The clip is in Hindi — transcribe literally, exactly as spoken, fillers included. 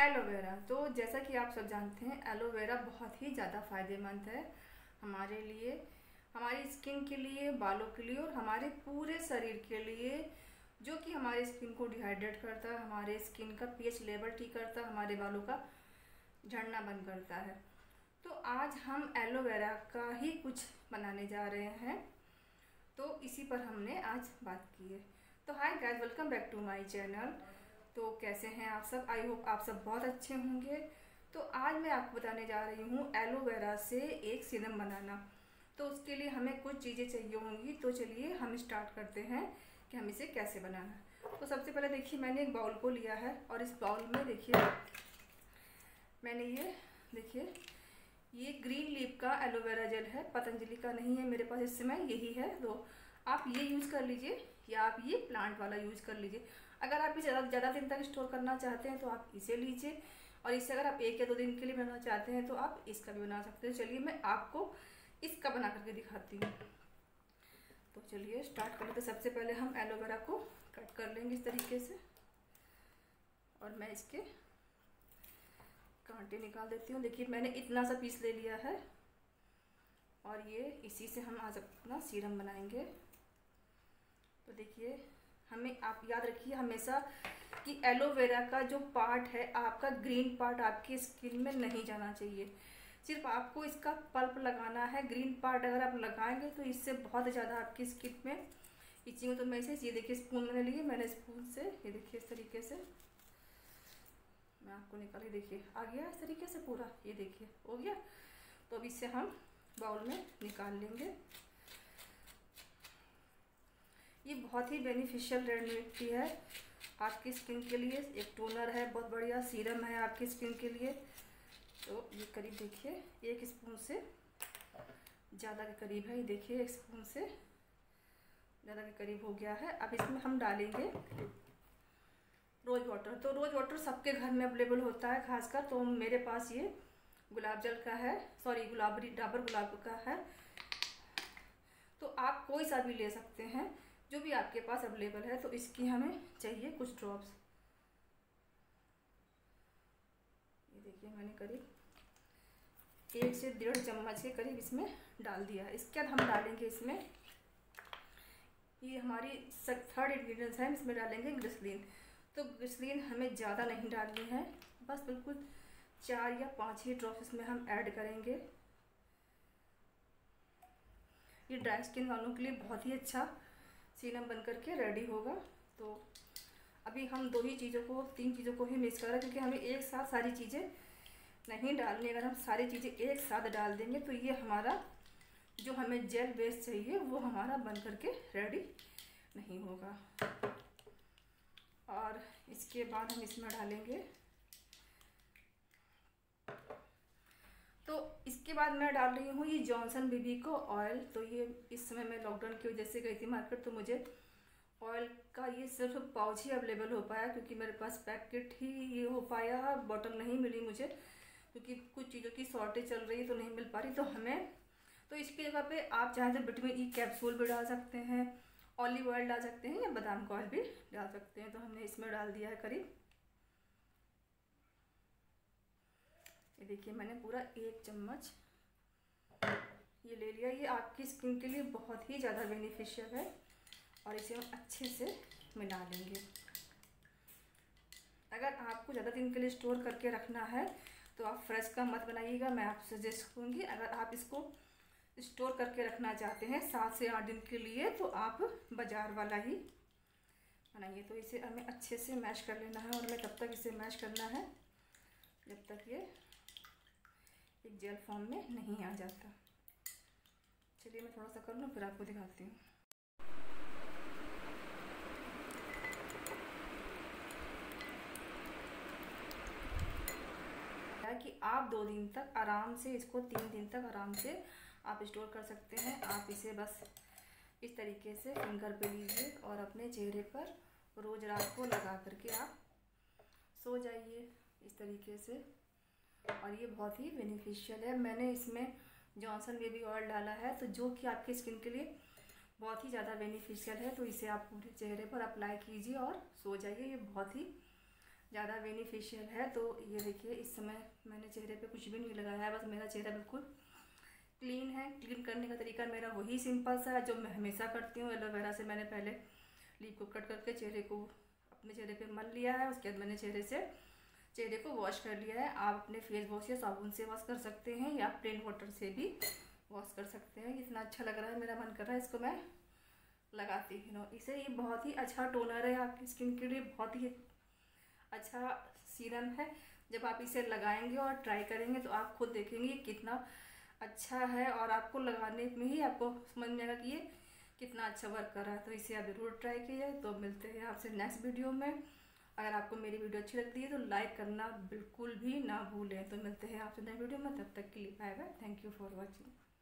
एलोवेरा। तो जैसा कि आप सब जानते हैं, एलोवेरा बहुत ही ज़्यादा फ़ायदेमंद है हमारे लिए, हमारी स्किन के लिए, बालों के लिए और हमारे पूरे शरीर के लिए, जो कि हमारे स्किन को डिहाइड्रेट करता है, हमारे स्किन का पीएच लेवल ठीक करता है, हमारे बालों का झड़ना बंद करता है। तो आज हम एलोवेरा का ही कुछ बनाने जा रहे हैं, तो इसी पर हमने आज बात की है। तो hi guys, welcome back to my channel. तो कैसे हैं आप सब? आई होप आप सब बहुत अच्छे होंगे। तो आज मैं आपको बताने जा रही हूँ एलोवेरा से एक सीरम बनाना। तो उसके लिए हमें कुछ चीज़ें चाहिए होंगी। तो चलिए हम स्टार्ट करते हैं कि हम इसे कैसे बनाना है। तो सबसे पहले देखिए, मैंने एक बाउल को लिया है और इस बाउल में देखिए मैंने ये देखिए ये ग्रीन लीफ का एलोवेरा जेल है, पतंजलि का नहीं है मेरे पास इस समय, यही है। तो आप ये यूज़ कर लीजिए या आप ये प्लांट वाला यूज़ कर लीजिए। अगर आप इसे ज़्यादा ज़्यादा दिन तक स्टोर करना चाहते हैं तो आप इसे लीजिए, और इससे अगर आप एक या दो दिन के लिए बनाना चाहते हैं तो आप इसका भी बना सकते हैं। चलिए मैं आपको इसका बना करके दिखाती हूँ। तो चलिए स्टार्ट कर लेते। सबसे पहले हम एलोवेरा को कट कर लेंगे इस तरीके से, और मैं इसके कांटे निकाल देती हूँ। देखिए मैंने इतना सा पीस ले लिया है, और ये इसी से हम आज अपना सीरम बनाएंगे। तो देखिए, हमें आप याद रखिए हमेशा कि एलोवेरा का जो पार्ट है, आपका ग्रीन पार्ट आपकी स्किन में नहीं जाना चाहिए। सिर्फ आपको इसका पल्प लगाना है। ग्रीन पार्ट अगर आप लगाएंगे तो इससे बहुत ज़्यादा आपकी स्किन में इचिंग। तो मैं इसे ये देखिए स्पून मैंने लिए, मैंने स्पून से ये देखिए इस तरीके से मैं आपको निकाली, देखिए आ गया इस तरीके से पूरा, ये देखिए हो गया। तो अब इसे हम बाउल में निकाल लेंगे। ये बहुत ही बेनिफिशियल रेमेडी है आपकी स्किन के लिए। एक टोनर है, बहुत बढ़िया सीरम है आपकी स्किन के लिए। तो ये करीब देखिए एक स्पून से ज़्यादा के करीब है, ये देखिए एक स्पून से ज़्यादा के करीब हो गया है। अब इसमें हम डालेंगे रोज़ वाटर। तो रोज़ वाटर सबके घर में अवेलेबल होता है खासकर, तो मेरे पास ये गुलाब जल का है, सॉरी गुलाबरी डाबर गुलाब का है। तो आप कोई सा भी ले सकते हैं, जो भी आपके पास अवेलेबल है। तो इसकी हमें चाहिए कुछ ड्रॉप्स। ये देखिए मैंने करीब एक से डेढ़ चम्मच के करीब इसमें डाल दिया है। इसके बाद हम डालेंगे इसमें, ये हमारी थर्ड इंग्रेडिएंट्स है, इसमें डालेंगे ग्लिसरीन। तो ग्लिसरीन हमें ज़्यादा नहीं डालनी है, बस बिल्कुल चार या पाँच ही ड्रॉप्स इसमें हम ऐड करेंगे। ये ड्राई स्किन वालों के लिए बहुत ही अच्छा सीरम बन करके रेडी होगा। तो अभी हम दो ही चीज़ों को, तीन चीज़ों को ही मिक्स कर रहे हैं, क्योंकि हमें एक साथ सारी चीज़ें नहीं डालनी। अगर हम सारी चीज़ें एक साथ डाल देंगे तो ये हमारा जो हमें जेल बेस चाहिए वो हमारा बन करके रेडी नहीं होगा। और इसके बाद हम इसमें डालेंगे, तो इसके बाद मैं डाल रही हूँ ये जॉनसन बेबी को ऑयल। तो ये इस समय मैं लॉकडाउन की वजह से गई थी मार्केट, तो मुझे ऑयल का ये सिर्फ पाउच ही अवेलेबल हो पाया, क्योंकि मेरे पास पैकेट ही ये हो पाया, बॉटल नहीं मिली मुझे, क्योंकि कुछ चीज़ों की शॉर्टेज चल रही है तो नहीं मिल पा रही। तो हमें तो इसकी जगह पे आप चाहें तो विटामिन ई कैप्सूल भी डाल सकते हैं, ऑलिव ऑयल डाल सकते हैं, या बादाम का ऑयल भी डाल सकते हैं। तो हमने इसमें डाल दिया है करीब, ये देखिए मैंने पूरा एक चम्मच ये ले लिया। ये आपकी स्किन के लिए बहुत ही ज़्यादा बेनिफिशियल है, और इसे हम अच्छे से मिला लेंगे। अगर आपको ज़्यादा दिन के लिए स्टोर करके रखना है तो आप फ्रेश का मत बनाइएगा, मैं आपसे सजेस्ट करूँगी। अगर आप इसको स्टोर करके रखना चाहते हैं सात से आठ दिन के लिए, तो आप बाज़ार वाला ही बनाइए। तो इसे हमें अच्छे से मैश कर लेना है, और हमें तब तक इसे मैश करना है जब तक ये एक जेल फॉर्म में नहीं आ जाता। चलिए मैं थोड़ा सा कर लूँ फिर आपको दिखाती हूँ। कि आप दो दिन तक आराम से, इसको तीन दिन तक आराम से आप स्टोर कर सकते हैं। आप इसे बस इस तरीके से फिंगर पे लीजिए और अपने चेहरे पर रोज़ रात को लगा करके आप सो जाइए इस तरीके से। और ये बहुत ही बेनिफिशियल है। मैंने इसमें जॉनसन बेबी ऑयल डाला है, तो जो कि आपकी स्किन के लिए बहुत ही ज़्यादा बेनिफिशियल है। तो इसे आप पूरे चेहरे पर अप्लाई कीजिए और सो जाइए। ये बहुत ही ज़्यादा बेनिफिशियल है। तो ये देखिए, इस समय मैंने चेहरे पे कुछ भी नहीं लगाया है, बस मेरा चेहरा बिल्कुल क्लीन है। क्लीन करने का तरीका मेरा वही सिंपल सा है जो मैं हमेशा करती हूँ। एलोवेरा से मैंने पहले लीफ को कट करके चेहरे को अपने चेहरे पे मल लिया है, उसके बाद मैंने चेहरे से चेहरे को वॉश कर लिया है। आप अपने फेस वॉश या साबुन से वॉश कर सकते हैं या प्लेन वाटर से भी वॉश कर सकते हैं। इतना अच्छा लग रहा है, मेरा मन कर रहा है इसको मैं लगाती हूँ। इसे ये बहुत ही अच्छा टोनर है, आपकी स्किन के लिए बहुत ही अच्छा सीरम है। जब आप इसे लगाएंगे और ट्राई करेंगे तो आप खुद देखेंगे कितना अच्छा है, और आपको लगाने में ही आपको समझ में आएगा कि ये कितना अच्छा वर्क कर रहा है। तो इसे आप ज़रूर ट्राई कीजिए। तो मिलते हैं आपसे नेक्स्ट वीडियो में। अगर आपको मेरी वीडियो अच्छी लगती है तो लाइक करना बिल्कुल भी ना भूलें। तो मिलते हैं आपसे नई वीडियो में, तब तक के लिए bye bye. Thank you for watching.